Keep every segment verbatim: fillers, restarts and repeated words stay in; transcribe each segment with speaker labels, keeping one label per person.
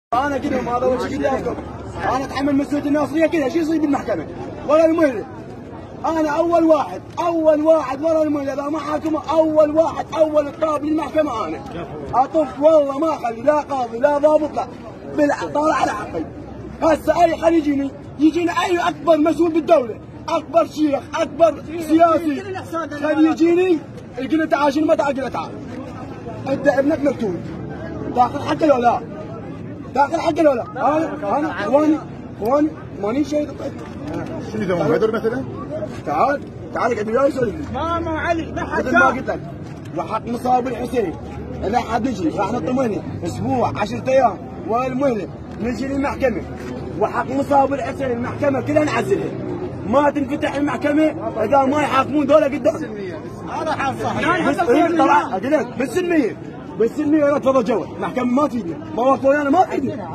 Speaker 1: انا كذا ما اول شيء كذا افكر انا اتحمل مسؤوليه الناصريه كذا شو يصير بالمحكمه ولا المهله. انا اول واحد اول واحد ورا المهله اذا ما حاكمه اول واحد اول طاب للمحكمه انا اطف والله ما اخلي لا قاضي لا ضابط لا بالع طالع على حقي. هسه اي خلي يجيني يجيني اي اكبر مسؤول بالدوله اكبر شيخ اكبر سياسي خلي يجيني يقول لي تعال شنو ما تعال قلت تعال انت ابنك مقتول داخل حقه ولا لا؟ داخل حقه ولا لا؟ انا انا اخواني اخواني ماني شيء
Speaker 2: شنو اذا هو بدر مثلا؟
Speaker 1: تعال تعال اقعد وياي سولف
Speaker 3: ما ما علي ما حد
Speaker 1: مثل ما قلت لك وحق مصاب الحسين اذا حد نجي راح نطمني اسبوع عشرة ايام والمهله نجي للمحكمه وحق مصاب الحسين المحكمه كلها نعزلها ما تنفتح المحكمه اذا ما يحاكمون دول قدام.
Speaker 3: هذا حال صح
Speaker 1: طبعا اقول لك بالسلميه بالسلميه ولا تفضل جوا المحكمه ما تفيدنا ما وقفوا ويانا ما تفيدنا.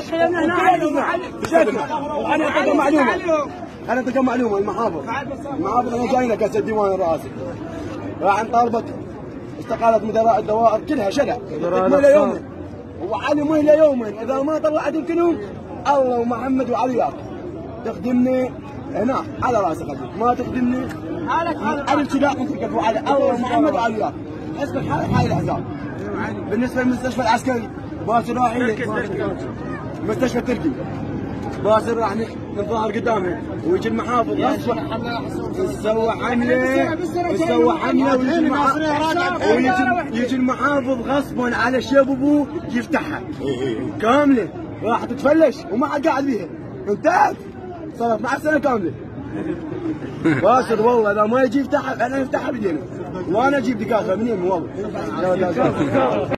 Speaker 1: انا اعطيك معلومه انا اعطيك معلومه المحافظ المحافظ انا جاي لك هسه الديوان الرئاسي راح نطالبك استقالت مدراء الدوائر كلها شلع مهله يومين وعلي مهله يومين اذا ما طلعت يمكنهم الله ومحمد وعلياك تخدمني هنا على راسي خليك ما تخدمني على الشلاء منطقك وعلى الله ومحمد وعلياك حسبك حال حال الاحزاب. بالنسبه للمستشفى العسكري باسل راح المستشفى التركي باسل راح نظهر قدامه ويجي المحافظ غصبا يسوي حمله يسوي حمله ويجي يجي المحافظ غصبا على شيب ابوه يفتحها كامله راح تتفلش وما حد قاعد بيها انتهت صارت مع سنه كامله. باسل والله اذا ما يجي يفتحها انا افتحها بدينا وانا اجيب دقاقه منين والله.